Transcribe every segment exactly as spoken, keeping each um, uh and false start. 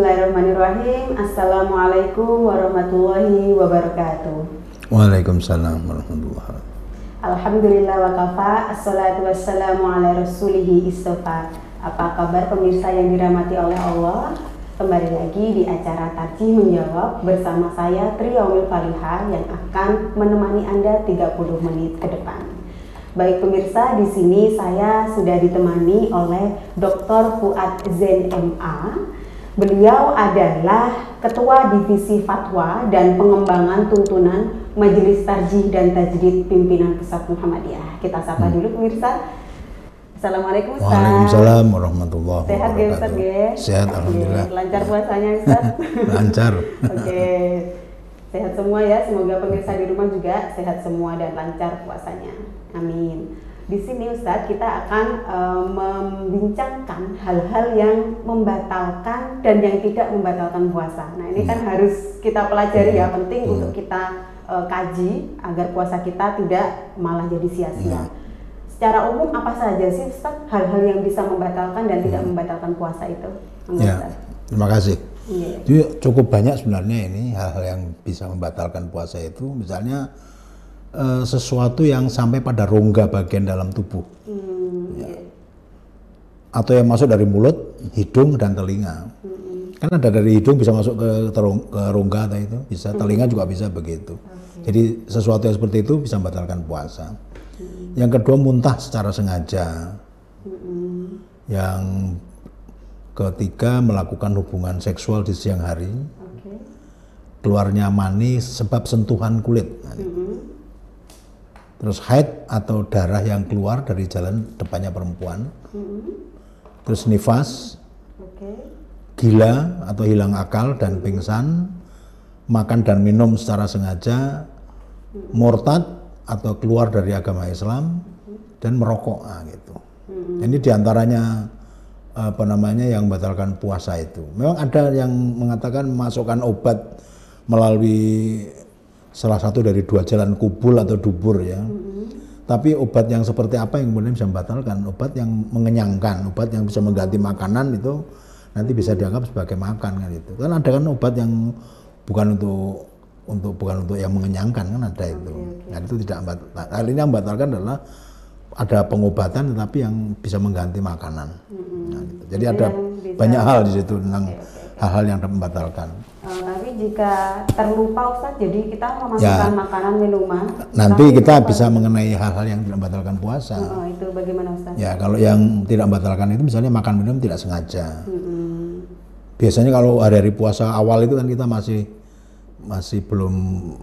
Bismillahirrahmanirrahim. Assalamualaikum warahmatullahi wabarakatuh. Waalaikumsalam warahmatullahi wabarakatuh. Alhamdulillah wa kafa, assalatu wassalamu ala rasulihi istofa. Apa kabar pemirsa yang dirahmati oleh Allah? Kembali lagi di acara Tarjih Menjawab bersama saya Tri Yaumil Faliha yang akan menemani Anda tiga puluh menit ke depan. Baik pemirsa, di sini saya sudah ditemani oleh Doktor Fuad Zain M A. Beliau adalah Ketua Divisi Fatwa dan Pengembangan Tuntunan Majelis Tarjih dan Tajdid Pimpinan Pusat Muhammadiyah. Kita sapa dulu pemirsa. Assalamualaikum Ustaz. Waalaikumsalam warahmatullahi Sehat wabarakatuh. Ustaz ya? Sehat alhamdulillah. Lancar puasanya Ustaz? Lancar. Oke. Sehat semua ya, semoga pemirsa di rumah juga sehat semua dan lancar puasanya. Amin. Di sini Ustadz kita akan uh, membincangkan hal-hal yang membatalkan dan yang tidak membatalkan puasa. Nah ini kan hmm. harus kita pelajari ya, penting hmm. untuk kita uh, kaji agar puasa kita tidak malah jadi sia-sia. Hmm. Secara umum apa saja sih Ustadz hal-hal yang bisa membatalkan dan hmm. tidak membatalkan puasa itu? Ya, terima kasih. Yeah. Jadi cukup banyak sebenarnya ini hal-hal yang bisa membatalkan puasa itu, misalnya Uh, sesuatu yang sampai pada rongga bagian dalam tubuh, hmm, ya. yeah. atau yang masuk dari mulut, hidung dan telinga. Hmm. Kan ada dari hidung bisa masuk ke, terong, ke rongga atau itu bisa, hmm. telinga juga bisa begitu. Okay. Jadi sesuatu yang seperti itu bisa membatalkan puasa. Hmm. Yang kedua, muntah secara sengaja. Hmm. Yang ketiga, melakukan hubungan seksual di siang hari. Okay. Keluarnya mani sebab sentuhan kulit. Hmm. Terus haid atau darah yang keluar dari jalan depannya perempuan, mm-hmm. terus nifas, okay. gila atau hilang akal dan pingsan, makan dan minum secara sengaja, mm-hmm. murtad atau keluar dari agama Islam, mm-hmm. dan merokok, nah, gitu. Mm-hmm. Ini diantaranya apa namanya yang membatalkan puasa itu. Memang ada yang mengatakan memasukkan obat melalui salah satu dari dua jalan kubul atau dubur ya. Mm-hmm. Tapi obat yang seperti apa yang kemudian bisa membatalkan? Obat yang mengenyangkan, obat yang bisa mengganti makanan itu nanti bisa dianggap sebagai makan kan itu. Kan ada kan obat yang bukan untuk untuk bukan untuk yang mengenyangkan kan ada itu. Okay, okay. Nah itu tidak membatalkan. Hal ini yang membatalkan adalah ada pengobatan tetapi yang bisa mengganti makanan. Mm-hmm. Nah, gitu. Jadi ada banyak hal di situ tentang okay, okay. hal-hal yang membatalkan. Uh, tapi jika terlupa Ustaz, jadi kita memasukkan ya, makanan minuman. Nanti kita bisa mengenai hal-hal yang tidak membatalkan puasa. Uh, uh, itu bagaimana Ustaz? Ya kalau yang tidak membatalkan itu misalnya makan minum tidak sengaja. Hmm. Biasanya kalau hari-hari puasa awal itu kan kita masih masih belum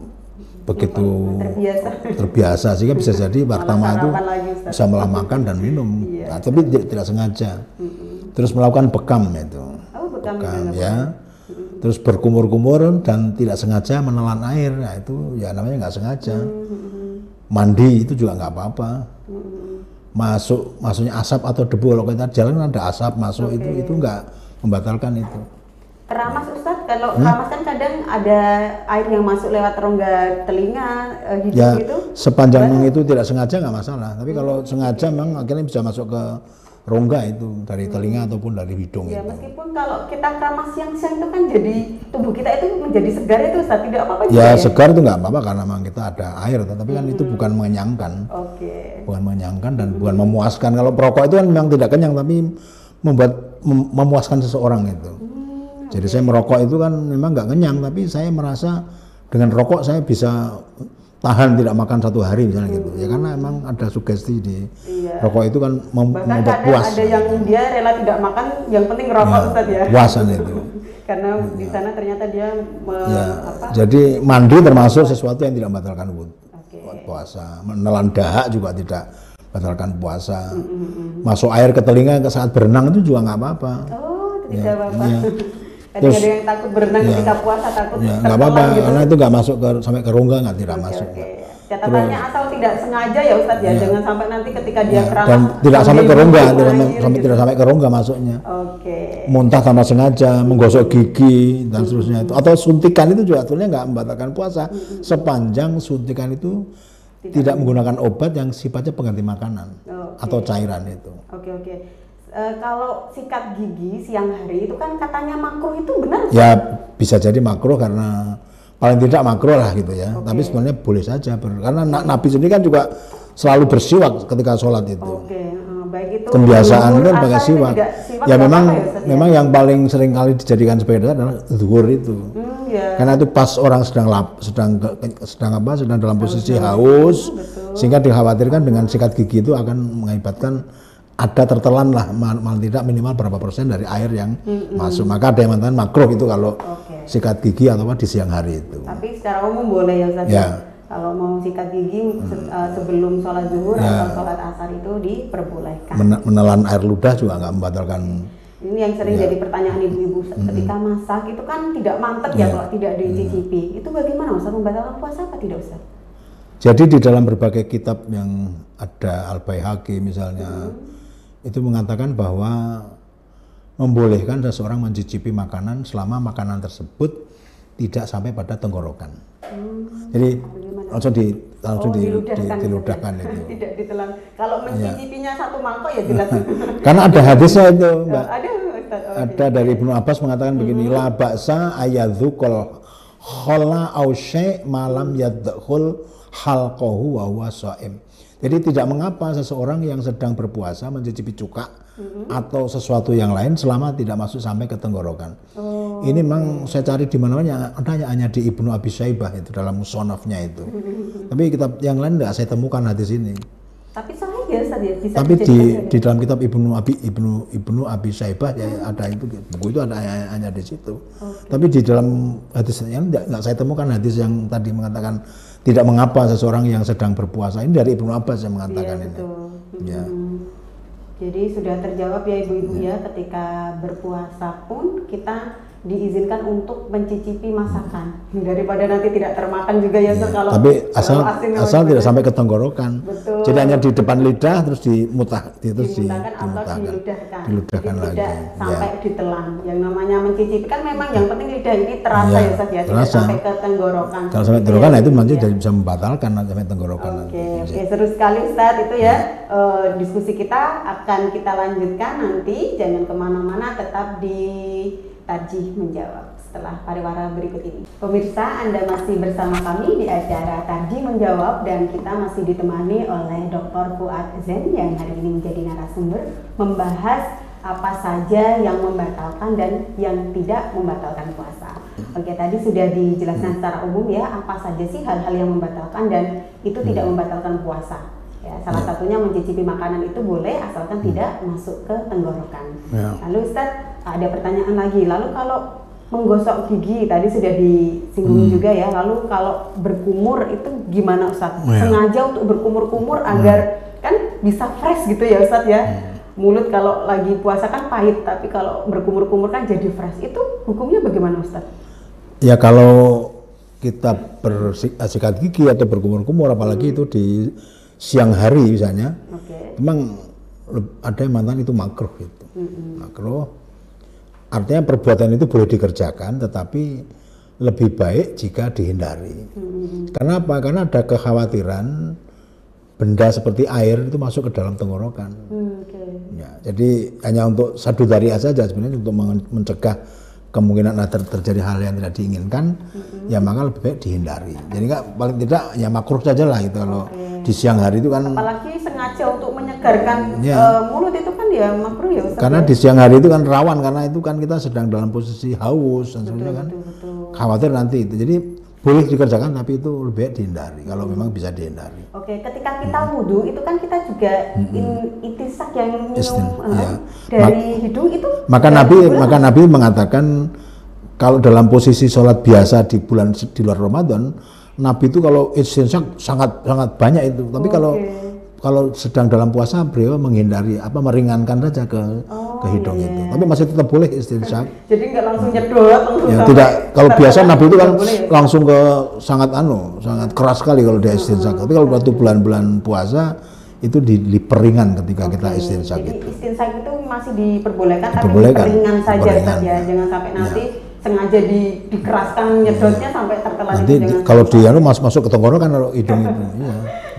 begitu terbiasa, terbiasa sehingga bisa jadi pertama itu lagi, bisa malah makan dan minum. Iya. Nah, tapi tidak, tidak sengaja. Hmm. Terus melakukan bekam itu. Oh, bekam, bekam ya. Terus berkumur-kumur dan tidak sengaja menelan air, nah itu ya namanya nggak sengaja. Mm-hmm. Mandi itu juga nggak apa-apa. Mm-hmm. Masuk, maksudnya asap atau debu kalau kita jalan ada asap masuk, okay. itu itu nggak membatalkan itu. Keramas Ustadz, kalau hmm? keramas kan kadang ada air yang masuk lewat rongga telinga, hidung ya, gitu. Sepanjang itu tidak sengaja nggak masalah, tapi kalau sengaja memang akhirnya bisa masuk ke rongga itu dari telinga hmm. ataupun dari hidung ya, itu. Meskipun kalau kita keramas siang-siang itu kan jadi tubuh kita itu menjadi segar itu Ustaz, tidak apa-apa juga ya, ya segar itu nggak apa-apa karena memang kita ada air, tapi kan hmm. itu bukan mengenyangkan. Okay. Bukan mengenyangkan dan hmm. bukan memuaskan. Kalau perokok itu kan memang tidak kenyang tapi membuat mem memuaskan seseorang itu. Hmm. Jadi okay. saya merokok itu kan memang nggak kenyang tapi saya merasa dengan rokok saya bisa tahan tidak makan satu hari misalnya hmm. gitu ya karena emang ada sugesti di iya. rokok itu kan membuat puas. Ada yang dia rela tidak makan, yang penting rokok ya, Ustaz ya. Puasan itu. Karena ya. di sana ternyata dia me, ya. apa? Jadi mandi termasuk sesuatu yang tidak membatalkan okay. puasa. Menelan dahak juga tidak membatalkan puasa. Mm -hmm. Masuk air ke telinga ke saat berenang itu juga nggak apa-apa. Oh, tidak ya. apa-apa. Ya. Terus, ada yang takut berenang ya, ketika puasa, takut ya, nggak apa-apa gitu. Karena itu nggak masuk ke sampai ke rongga, nggak tidak okay, masuk. Okay. Catatannya Terus, asal tidak sengaja ya Ustadz ya, ya, jangan sampai nanti ketika dia ya, keramas dan tidak sampai ke rongga, tidak sampai gitu. tidak sampai ke rongga masuknya. Okay. Muntah tanpa sengaja, menggosok gigi dan seterusnya itu, atau suntikan itu juga sebetulnya nggak membatalkan puasa hmm. sepanjang suntikan itu tidak, tidak menggunakan obat yang sifatnya pengganti makanan oh, okay. atau cairan itu. Oke okay, oke. Okay. e, kalau sikat gigi siang hari itu kan katanya makruh, itu benar? Ya bisa jadi makruh karena paling tidak makruh lah gitu ya. Okay. Tapi sebenarnya boleh saja karena Nabi sendiri kan juga selalu bersiwak ketika sholat itu. Okay. Baik itu kebiasaan kan pakai siwak. siwak. Ya memang ya, memang ya? yang paling sering kali dijadikan sebagai dasar adalah zuhur itu. Hmm, ya. Karena itu pas orang sedang lap, sedang sedang apa? sedang dalam posisi haus, betul. Sehingga dikhawatirkan dengan sikat gigi itu akan mengakibatkan ada tertelan lah mal tidak minimal berapa persen dari air yang hmm, masuk. Hmm. Maka ada yang mengatakan makruh itu kalau okay. sikat gigi atau apa di siang hari itu. Tapi secara umum boleh ya Ustaz. Ya. Kalau mau sikat gigi hmm. uh, sebelum sholat zuhur ya. Atau sholat asar itu diperbolehkan. Men menelan air ludah juga nggak membatalkan. Ini yang sering ya. Jadi pertanyaan ibu-ibu hmm. ketika masak itu kan tidak mantap ya, ya kalau tidak dicicipi. Hmm. Itu bagaimana Ustaz, membatalkan puasa apa tidak Ustaz? Jadi di dalam berbagai kitab yang ada Al-Baihaqi misalnya hmm. itu mengatakan bahwa membolehkan seseorang mencicipi makanan selama makanan tersebut tidak sampai pada tenggorokan. Hmm. Jadi langsung di langsung oh, di, diludahkan, di, diludahkan itu. Tidak ditelan. Kalau mencicipinya ya. Satu mangkok ya jelas. Karena ada hadisnya itu, Mbak. Ada, Ustaz. Oh, ada dari Ibnu Abbas mengatakan hmm. begini, la ba'sa ayadzukul khalla au syai' malam yadkhul halqahu wa huwa shaim. Jadi tidak mengapa seseorang yang sedang berpuasa mencicipi cuka mm-hmm. atau sesuatu yang lain selama tidak masuk sampai ke tenggorokan. Oh. Ini memang saya cari di mana-mana, adanya hanya di Ibnu Abi Syaibah itu dalam musonafnya itu. Mm-hmm. Tapi kitab yang lain tidak saya temukan hadis ini. Tapi sahih ya Ustaz ya? Bisa Tapi di di dalam kitab Ibnu Abi Ibnu Ibnu Abi Syaibah ya hmm. ada itu buku itu ada hanya di situ. Okay. Tapi di dalam hadis yang enggak saya temukan hadis yang tadi mengatakan tidak mengapa seseorang yang sedang berpuasa. Ini dari Ibnu Abbas yang mengatakan iya, ini. Betul. Ya. Hmm. Jadi sudah terjawab ya ibu-ibu ya. ya ketika berpuasa pun kita diizinkan untuk mencicipi masakan hmm. daripada nanti tidak termakan juga ya, ya. Kalau tapi asal asal tidak sampai ke tenggorokan. Betul. Jadi hanya di depan lidah terus dimutah terus dimutahkan atau diludahkan. Diludahkan Jadi lagi. Tidak sampai ya. ditelan. Yang namanya mencicipi kan memang yang penting lidah ini terasa ya, ya Ustaz ya, tidak sampai ke tenggorokan. Kalau sampai tenggorokan nah itu nanti ya. Bisa membatalkan sampai tenggorokan. Oke, okay, oke okay. Seru sekali Ustaz itu ya. Uh, diskusi kita akan kita lanjutkan nanti, jangan kemana-mana, tetap di Tarjih Menjawab setelah pariwara berikut ini. Pemirsa, Anda masih bersama kami di acara Tarjih Menjawab dan kita masih ditemani oleh Doktor Fuad Zain yang hari ini menjadi narasumber membahas apa saja yang membatalkan dan yang tidak membatalkan puasa. Oke, tadi sudah dijelaskan secara umum ya, apa saja sih hal-hal yang membatalkan dan itu tidak membatalkan puasa. Ya, salah satunya mencicipi makanan itu boleh asalkan tidak masuk ke tenggorokan. Ya. Lalu Ustadz, ada pertanyaan lagi. Lalu kalau menggosok gigi tadi sudah disinggung hmm. juga ya. Lalu kalau berkumur itu gimana Ustadz? Ya. Sengaja untuk berkumur-kumur agar hmm. kan bisa fresh gitu ya Ustadz ya. Hmm. Mulut kalau lagi puasa kan pahit, tapi kalau berkumur-kumur kan jadi fresh. Itu hukumnya bagaimana Ustadz? Ya kalau kita bersikat gigi atau berkumur-kumur, apalagi hmm. itu di siang hari misalnya, okay. memang ada yang mengatakan itu makruh itu, mm-hmm. makruh. Artinya perbuatan itu boleh dikerjakan, tetapi lebih baik jika dihindari. Mm-hmm. Karena apa? Karena ada kekhawatiran benda seperti air itu masuk ke dalam tenggorokan. Mm, okay. Ya, jadi hanya untuk sadudariah saja sebenarnya untuk mencegah kemungkinan ada terjadi hal yang tidak diinginkan, mm-hmm. ya maka lebih baik dihindari. Jadi kan paling tidak ya makruh saja lah itu kalau okay. di siang hari itu kan. Apalagi sengaja untuk menyegarkan ya. uh, mulut itu kan ya makruh ya Ustaz. Karena ya? Di siang hari itu kan rawan karena itu kan kita sedang dalam posisi haus dan sebagainya kan. Betul, betul. Khawatir nanti itu. Jadi boleh dikerjakan tapi itu lebih baik dihindari kalau hmm. memang bisa dihindari. Oke, ketika kita hmm. wudhu itu kan kita juga hmm. in, itisak yang minum Istin, uh, ya. dari Ma hidung itu. Maka Nabi maka Nabi mengatakan kalau dalam posisi sholat biasa di bulan di luar Ramadan, Nabi itu kalau istinsak sangat sangat banyak itu. Tapi okay. kalau kalau sedang dalam puasa beliau menghindari apa meringankan saja ke oh, ke hidung iya. itu. Tapi masih tetap boleh istinsak. Jadi nggak langsung nyedot langsung. Ya, tidak. Kalau biasa Nabi itu kan boleh, ya? Langsung ke sangat anu, sangat keras sekali kalau dia istinsak. Uh-huh. Tapi kalau waktu bulan-bulan puasa itu di, diperingan ketika okay. kita istinsak. Jadi itu. Istinsak itu masih diperbolehkan, diperbolehkan. Tapi peringan saja peringan. saja, jangan sampai nanti ya. sengaja di, dikeraskan nyedotnya ya. sampai tertelan. Nanti di, kalau dia masuk masuk ke tenggorokan kalau hidung itu. Iya.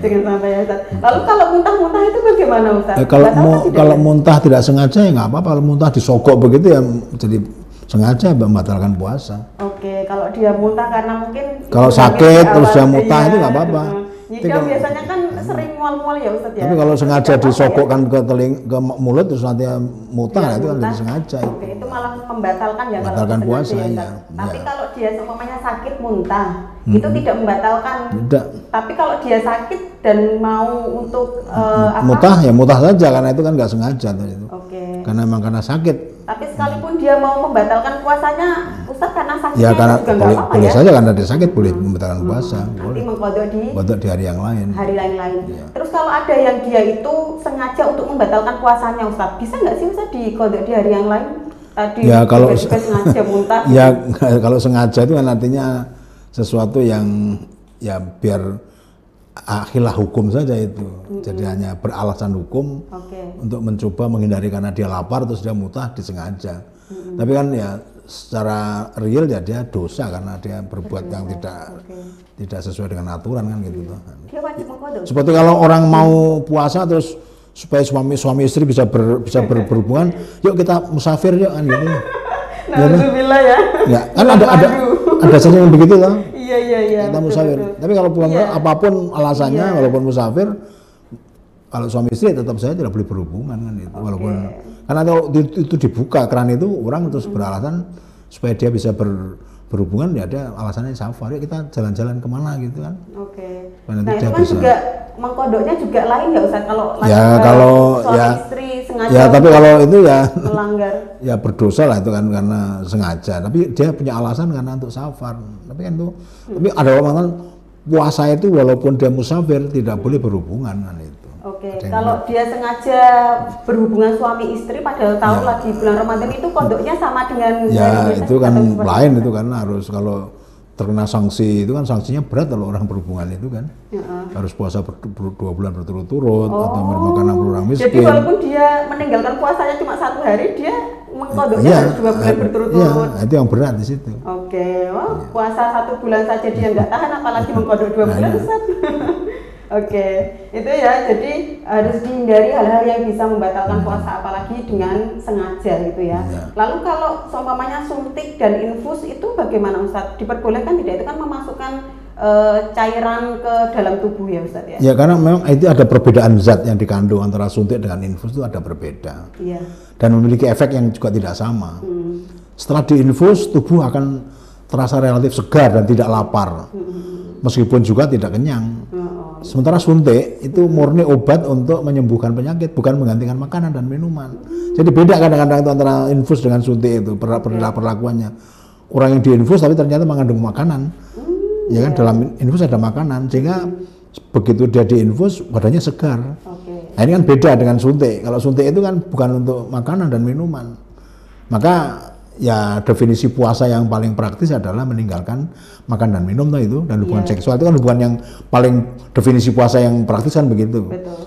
Dengan santai ya Ustaz. Lalu kalau muntah-muntah itu bagaimana Ustaz? Eh, kalau Batal mu, atau tidak? kalau muntah tidak sengaja ya nggak apa-apa. Kalau muntah disogok begitu ya jadi sengaja membatalkan puasa. Oke, kalau dia muntah karena mungkin Kalau itu sakit di terus awal, dia muntah iya, itu nggak apa-apa. uh, Tapi Nyidam kalau- biasanya kan sering mual-mual ya Ustaz ya. Tapi kalau sengaja Tidak apa-apa ya? disogokkan ke teling ke mulut terus nanti muntah Dia nah, itu kan muntah. jadi sengaja. Oke, itu malah membatalkan ya Membatalkan kalau puasa, sengaja ya, iya. Ustaz. Tapi Iya. kalau dia seumpamanya sakit muntah, Hmm. itu tidak membatalkan. Tidak. Tapi kalau dia sakit dan mau untuk eh, apa? Muntah ya muntah saja karena itu kan nggak sengaja tuh itu. Oke. Karena memang karena sakit. Tapi sekalipun dia mau membatalkan puasanya, Ustaz karena sakitnya Ya karena juga nggak boleh, apa-apa boleh ya. saja karena dia sakit boleh membatalkan puasa. Nanti Boleh. mengkodok di Buat di hari yang lain. hari lain-lain. Iya. Terus kalau ada yang dia itu sengaja untuk membatalkan puasanya Ustaz, bisa nggak sih Ustaz dikodok di hari yang lain? Tadi Ya kalau tiba-tiba sengaja muntah. ya kalau sengaja itu kan artinya sesuatu yang ya biar akhilah hukum saja itu. Jadi hanya beralasan hukum Oke. untuk mencoba menghindari karena dia lapar terus dia muntah disengaja. Tapi kan ya secara real ya dia dosa karena dia berbuat yang tidak Oke. tidak sesuai dengan aturan kan gitu tuh. Dia wajib mengkodok. Seperti kalau orang mau puasa terus supaya suami suami istri bisa ber, bisa ber- berhubungan, yuk kita musafir yuk kan gitu. Alhamdulillah ya. Ya kan ada ada ada saja yang begitu lah. Iya iya iya. Kita betul, musafir. betul. Tapi kalau pulang Iya. apapun alasannya, Iya. walaupun musafir, kalau suami istri tetap saya tidak boleh berhubungan kan itu. Walaupun karena kalau itu, itu dibuka keran itu orang terus beralasan supaya dia bisa ber, berhubungan ya ada alasannya safar. Yuk kita jalan-jalan kemana gitu kan. Oke. Karena Nah itu tidak kan bisa. juga mengkodoknya juga lain ya Ustaz kalau Ya, lagi- kalau suami ya- istri sengaja Ya tapi kalau itu ya melanggar. ya berdosa lah itu kan karena sengaja. Tapi dia punya alasan karena untuk safar. Tapi kan itu. Tapi ada orang kan puasa itu walaupun dia musafir tidak boleh berhubungan kan itu. Oke, Ada yang kalau dia sengaja berhubungan suami istri padahal tahu Ya. lagi bulan Ramadan itu kodoknya sama dengan Ya hari biasa itu kan atau seperti lain apa? itu kan harus kalau terkena sanksi itu kan sanksinya berat kalau orang berhubungan itu kan Heeh. harus puasa ber, ber- dua bulan berturut-turut Oh. atau memakan enam puluh orang Jadi miskin. walaupun dia meninggalkan puasanya cuma satu hari, dia mengkodoknya Iya, harus dua bulan eh, berturut-turut. iya, itu yang berat di situ. Oke, wah puasa satu bulan saja dia nggak tahan, apalagi mengkodok dua Nah, bulan iya. Ustaz. Oke, itu ya. Jadi harus dihindari hal-hal yang bisa membatalkan puasa, apalagi dengan sengaja gitu ya. Iya. Lalu kalau seumpamanya suntik dan infus itu bagaimana Ustaz? Diperbolehkan tidak? Itu kan memasukkan eh, cairan ke dalam tubuh ya Ustaz ya? Ya karena memang itu ada perbedaan zat yang dikandung antara suntik dengan infus itu ada berbeda Iya. dan memiliki efek yang juga tidak sama. Hmm. Setelah diinfus tubuh akan terasa relatif segar dan tidak lapar, meskipun juga tidak kenyang. Oh, Sementara suntik itu murni obat untuk menyembuhkan penyakit, bukan menggantikan makanan dan minuman. Jadi beda kadang-kadang itu antara infus dengan suntik itu per- per- perlakuannya. Orang yang diinfus tapi ternyata mengandung makanan, ya kan dalam infus ada makanan, sehingga begitu dia diinfus badannya segar. Oke. Nah, ini kan beda dengan suntik. Kalau suntik itu kan bukan untuk makanan dan minuman. Maka ya definisi puasa yang paling praktis adalah meninggalkan makan dan minum tuh itu dan hubungan Iya. seksual itu kan hubungan yang paling definisi puasa yang praktis kan begitu. Betul.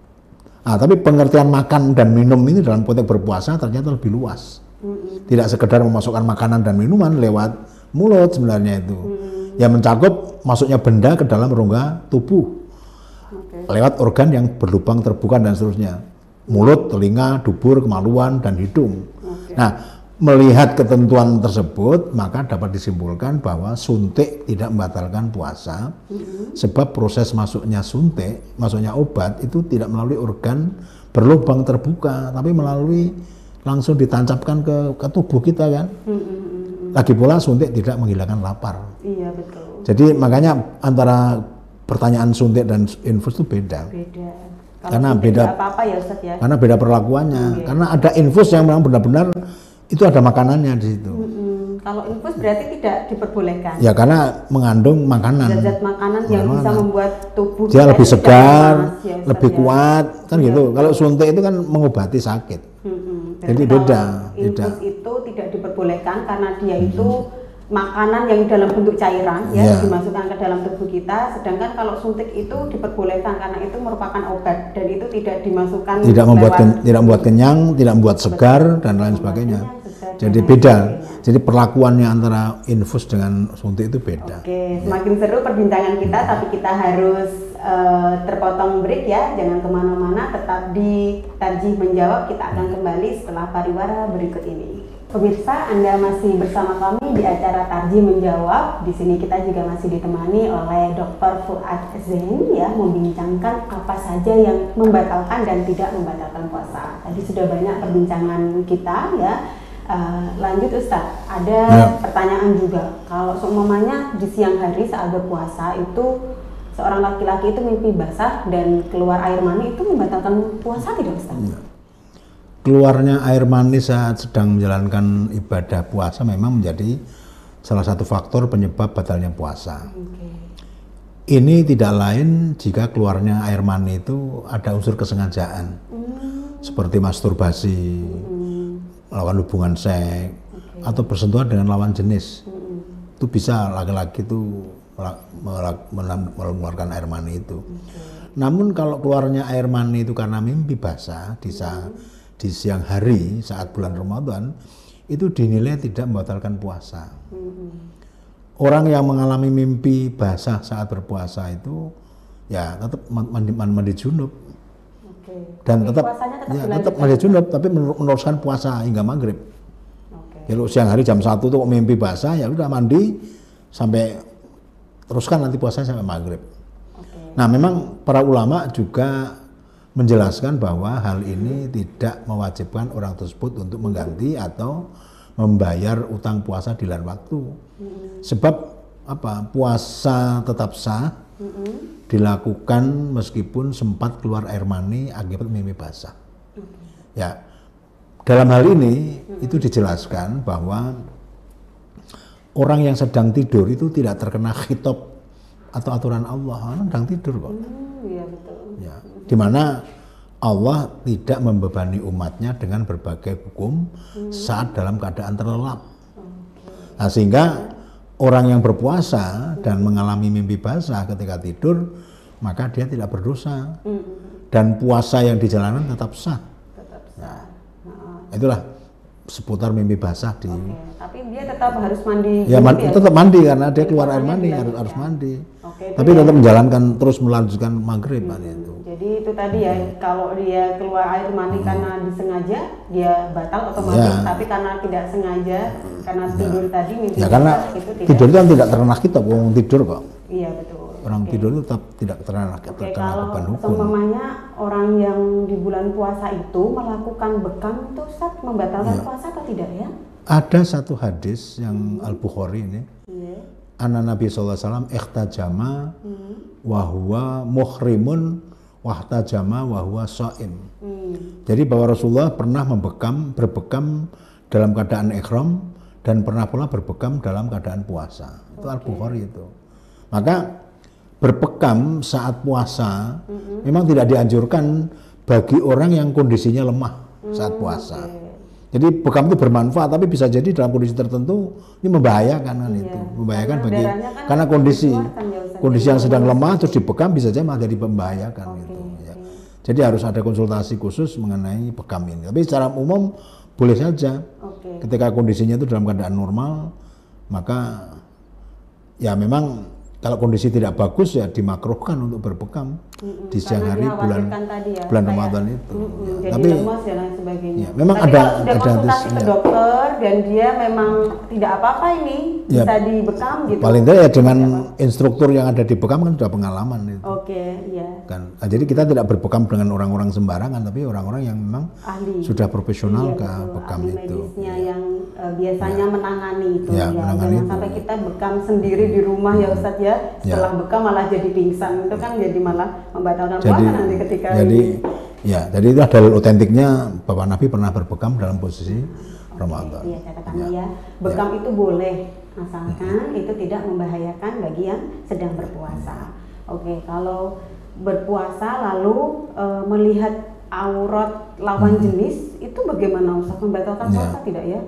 Ah, tapi pengertian makan dan minum ini dalam konteks berpuasa ternyata lebih luas. Mm-mm. Tidak sekedar memasukkan makanan dan minuman lewat mulut sebenarnya itu. Mm-mm. Ya mencakup masuknya benda ke dalam rongga tubuh Oke. lewat organ yang berlubang terbuka dan seterusnya. Mulut, telinga, dubur, kemaluan, dan hidung. Oke. Nah, melihat ketentuan tersebut, maka dapat disimpulkan bahwa suntik tidak membatalkan puasa, sebab proses masuknya suntik, masuknya obat itu tidak melalui organ berlubang terbuka, tapi melalui langsung ditancapkan ke, ke tubuh kita kan. Mm-mm. Lagi pula suntik tidak menghilangkan lapar. Iya betul. Jadi makanya antara pertanyaan suntik dan infus itu beda. Beda. Kalau Karena suntik beda- nggak apa-apa ya Ustaz ya. Karena beda perlakuannya. Oke. Karena ada infus yang memang benar-benar itu ada makanannya di situ. Mm-mm. Kalau infus berarti tidak diperbolehkan. Ya karena mengandung makanan. Zat-zat makanan yang bisa Makanan. membuat tubuh Dia kita lebih itu segar, tidak panas ya, Ustaz, lebih ya. kuat, kan Iya, gitu. betul. Kalau suntik itu kan mengobati sakit. Mm-mm. Jadi Berarti beda, kalau beda. infus itu tidak diperbolehkan karena dia itu makanan yang dalam bentuk cairan ya Iya. dimasukkan ke dalam tubuh kita. Sedangkan kalau suntik itu diperbolehkan karena itu merupakan obat dan itu tidak dimasukkan Tidak membuat lewat- ken- tidak membuat kenyang, tidak membuat segar dan lain sebagainya. Jadi beda. Jadi perlakuannya antara infus dengan suntik itu beda. Oke, semakin seru perbincangan kita, tapi kita harus uh, terpotong break ya, jangan kemana-mana, tetap di Tarjih Menjawab. Kita akan kembali setelah pariwara berikut ini. Pemirsa, Anda masih bersama kami di acara Tarjih Menjawab. Di sini kita juga masih ditemani oleh doktor Fuad Zain ya, membincangkan apa saja yang membatalkan dan tidak membatalkan puasa. Tadi sudah banyak perbincangan kita ya. Uh, lanjut Ustadz, ada ya. Pertanyaan juga. Kalau seumpamanya di siang hari saat berpuasa itu seorang laki-laki itu mimpi basah dan keluar air mani, itu membatalkan puasa tidak Ustadz? Ya. Keluarnya air mani saat sedang menjalankan ibadah puasa memang menjadi salah satu faktor penyebab batalnya puasa. Okay. Ini tidak lain jika keluarnya air mani itu ada unsur kesengajaan, mm. seperti masturbasi, mm. lawan hubungan seks, okay. atau bersentuhan dengan lawan jenis. Mm. Itu bisa laki-laki itu mengeluarkan air mani itu. Okay. Namun kalau keluarnya air mani itu karena mimpi basah di saat mm. di siang hari saat bulan Ramadan, itu dinilai tidak membatalkan puasa. Mm-hmm. Orang yang mengalami mimpi basah saat berpuasa itu ya tetap mandi, mandi junub. Okay. Dan tapi tetap, tetap, ya, tetap mandi junub, tapi meneruskan puasa hingga maghrib. Okay. Kalau siang hari jam satu tuh mimpi basah, ya udah mandi sampai teruskan nanti puasanya sampai maghrib. Okay. Nah, memang para ulama juga menjelaskan bahwa hal ini tidak mewajibkan orang tersebut untuk mengganti atau membayar utang puasa di lain waktu. Mm-hmm. Sebab apa? Puasa tetap sah, mm-hmm. dilakukan meskipun sempat keluar air mani akibat mimpi basah. Mm-hmm. Ya, dalam hal ini mm-hmm. itu dijelaskan bahwa orang yang sedang tidur itu tidak terkena khitab atau aturan Allah, sedang tidur kok. Mm, iya betul. Ya, di mana Allah tidak membebani umatnya dengan berbagai hukum hmm. saat dalam keadaan terlelap. Okay. Nah, sehingga orang yang berpuasa dan mengalami mimpi basah ketika tidur, maka dia tidak berdosa. Hmm. Dan puasa yang dijalankan tetap sah. Tetap sah. Nah, itulah seputar mimpi basah di. Okay. Tapi dia tetap harus mandi. Ya, man, ya? tetap mandi karena dia keluar air mani, harus harus mandi. Okay, tapi tetap ya. menjalankan terus melanjutkan maghrib hmm. itu. Jadi itu tadi ya, hmm. kalau dia keluar air mani hmm. karena disengaja, dia batal otomatis. Ya. Tapi karena tidak sengaja, hmm. karena tidur ya. tadi mimpi ya, karena itu tidak. Tidur itu kan tidak terkena kita, orang tidur kok. Iya betul. Orang okay. tidur itu tetap tidak terkena kita. Okay, kalau seumpamanya orang yang di bulan puasa itu melakukan bekam itu Ustaz, membatalkan ya. puasa atau tidak ya? Ada satu hadis yang hmm. Al-Bukhari ini. Yeah. Anna Nabi sallallahu alaihi wasallam ikhtajama hmm. wa huwa muhrimun wahtajama wa huwa shaim. Hmm. Jadi bahwa Rasulullah pernah membekam, berbekam dalam keadaan ihram dan pernah pula berbekam dalam keadaan puasa. Itu okay. Al-Bukhari itu. Maka berbekam saat puasa hmm. memang tidak dianjurkan bagi orang yang kondisinya lemah saat puasa. Okay. Jadi bekam itu bermanfaat, tapi bisa jadi dalam kondisi tertentu ini membahayakan kan iya. itu, membahayakan karena bagi kan karena kondisi kan kondisi yang sedang lemah terus dibekam bisa saja malah jadi membahayakan okay. gitu. Ya. Jadi harus ada konsultasi khusus mengenai bekam ini. Tapi secara umum boleh saja. Okay. Ketika kondisinya itu dalam keadaan normal, maka ya memang kalau kondisi tidak bagus ya dimakruhkan untuk berbekam mm-hmm. di siang hari bulan ya, bulan Ramadan itu. Mm-hmm. Ya. Tapi lemas dan lain sebagainya. Ya, memang tapi ada kalau sudah ada konsultasi ke ya. dokter dan dia memang tidak apa-apa ini ya, bisa dibekam gitu. Paling tidak ya dengan instruktur yang ada di bekam kan sudah pengalaman itu. Oke, okay, iya. Kan, nah, jadi kita tidak berbekam dengan orang-orang sembarangan, tapi orang-orang yang memang ahli. Sudah profesional iya, ke bekam ahli itu. Medisnya yang uh, biasanya ya. menangani itu ya. ya. Menangani jangan itu. Sampai kita bekam sendiri di rumah hmm. ya Ustadz ya. Setelah ya. bekam malah jadi pingsan, itu kan jadi malah membatalkan puasa nanti ketika jadi, ini. Ya, jadi itu dalil otentiknya Bapak Nabi pernah berbekam dalam posisi okay. Ramadan. Iya, catatannya ya. ya. Bekam ya. itu boleh, asalkan hmm. itu tidak membahayakan bagi yang sedang berpuasa. Oke, okay, kalau berpuasa lalu e, melihat aurat lawan hmm. jenis, itu bagaimana Ustaz, membatalkan ya. puasa tidak ya?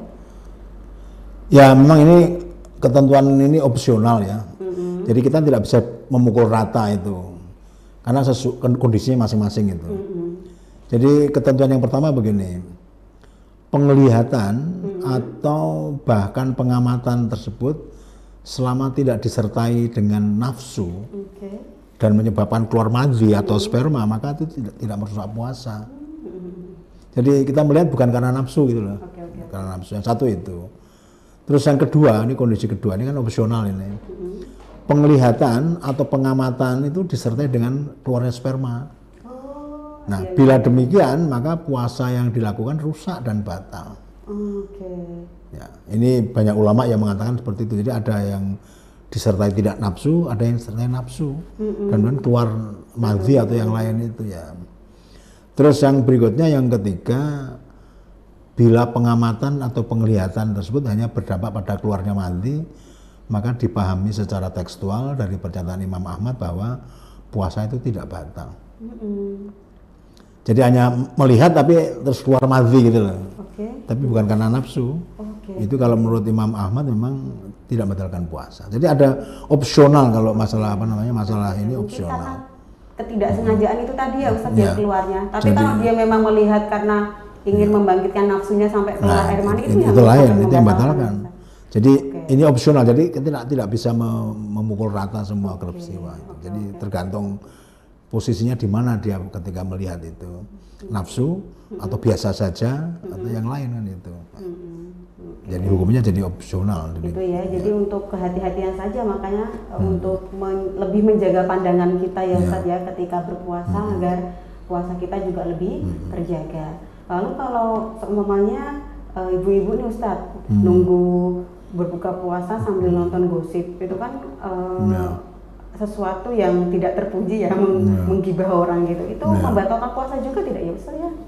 Ya, memang ini ketentuan ini opsional ya. Mm-hmm. Jadi kita tidak bisa memukul rata itu. Karena sesu, kondisinya masing-masing itu. Mm-hmm. Jadi ketentuan yang pertama begini. Penglihatan mm-hmm. atau bahkan pengamatan tersebut selama tidak disertai dengan nafsu. Okay. dan menyebabkan keluar madhi atau sperma, maka itu tidak, tidak merusak puasa. Jadi kita melihat bukan karena nafsu gitu loh, okay, okay. karena nafsu. Yang satu itu. Terus yang kedua, ini kondisi kedua, ini kan opsional ini. Penglihatan atau pengamatan itu disertai dengan keluarnya sperma. Oh, nah, iya, bila iya. demikian, maka puasa yang dilakukan rusak dan batal. Oke. Okay. Ya, ini banyak ulama yang mengatakan seperti itu. Jadi ada yang disertai tidak nafsu, ada yang disertai nafsu, mm-hmm. dan kemudian keluar madhi atau yang lain itu ya. Terus yang berikutnya yang ketiga, bila pengamatan atau penglihatan tersebut hanya berdampak pada keluarnya madhi, maka dipahami secara tekstual dari pernyataan Imam Ahmad bahwa puasa itu tidak batal. Mm-hmm. Jadi hanya melihat tapi terus keluar madhi gitu loh. Okay. Tapi bukan karena nafsu. Okay. Itu kalau menurut Imam Ahmad memang tidak membatalkan puasa. Jadi ada opsional kalau masalah apa namanya masalah ini opsional. Ketidaksengajaan itu tadi ya Ustaz ya, keluarnya. Tapi jadi, kalau dia memang melihat karena ingin ya. membangkitkan nafsunya sampai keluar nah, air mani itu, itu, itu lain, itu yang membatalkan. Jadi okay. ini opsional. Jadi tidak tidak bisa memukul rata semua okay. peristiwa. Okay. Jadi okay. tergantung posisinya di mana dia ketika melihat itu. Nafsu mm-hmm. atau biasa saja mm-hmm. atau yang lain kan itu. Mm-hmm. Jadi hukumnya jadi opsional. Itu ya, ya. Jadi untuk kehati-hatian saja makanya hmm. untuk men lebih menjaga pandangan kita ya Ustaz ya, ya ketika berpuasa hmm. agar puasa kita juga lebih hmm. terjaga. Lalu kalau seumpamanya e, ibu-ibu nih Ustaz hmm. nunggu berbuka puasa sambil nonton gosip, itu kan e, ya. sesuatu yang tidak terpuji ya, meng ya. menggibah orang gitu. Itu ya. membatalkan puasa juga tidak ya Ustaz ya?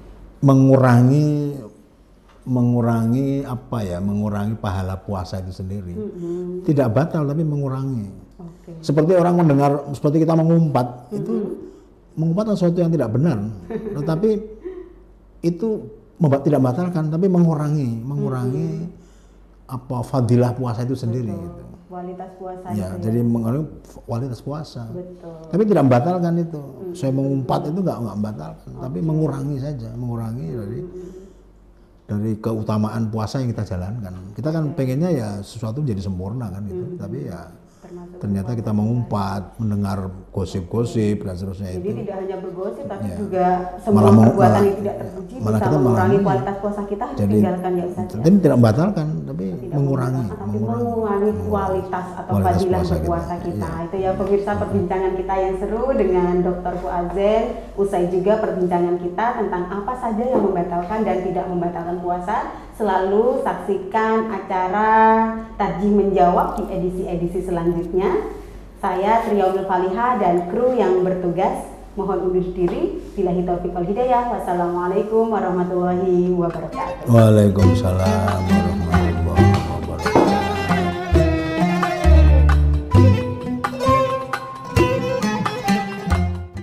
Mengurangi mengurangi apa ya, mengurangi pahala puasa itu sendiri. Mm-hmm. Tidak batal tapi mengurangi. Okay. Seperti orang mendengar, seperti kita mengumpat, mm-hmm. itu mengumpat sesuatu yang tidak benar, tetapi itu membuat tidak batalkan, tapi mengurangi, mengurangi mm-hmm. apa fadilah puasa itu sendiri. Gitu. Kualitas puasa. Ya, itu jadi ya. mengurangi kualitas puasa. Betul. Tapi tidak membatalkan itu. Mm-hmm. Saya mengumpat itu nggak nggak membatalkan, okay. tapi mengurangi saja, mengurangi mm-hmm. dari dari keutamaan puasa yang kita jalankan. Kita kan pengennya ya sesuatu menjadi sempurna kan gitu. Hmm. Tapi ya termasuk ternyata kita mengumpat, mendengar gosip-gosip dan seterusnya. Jadi itu. tidak hanya bergosip tapi ya. juga semua malah, perbuatan malah, yang tidak terpuji malah bisa kita mengurangi malah, kualitas puasa kita harus jadi, tinggalkan ya Ustaz. Tapi tidak membatalkan, tapi tidak mengurangi, tapi mengurangi, mengurangi kualitas atau kualitas fadilah puasa berpuasa kita. kita. Ya. Itu ya pemirsa perbincangan kita yang seru dengan Dokter Fuadzain. Usai juga perbincangan kita tentang apa saja yang membatalkan dan tidak membatalkan puasa. Selalu saksikan acara Tarjih Menjawab di edisi-edisi selanjutnya. Saya Triyaunil Faliha dan kru yang bertugas mohon undur diri. Billahi taufiq wal hidayah. Wassalamualaikum warahmatullahi wabarakatuh. Waalaikumsalam.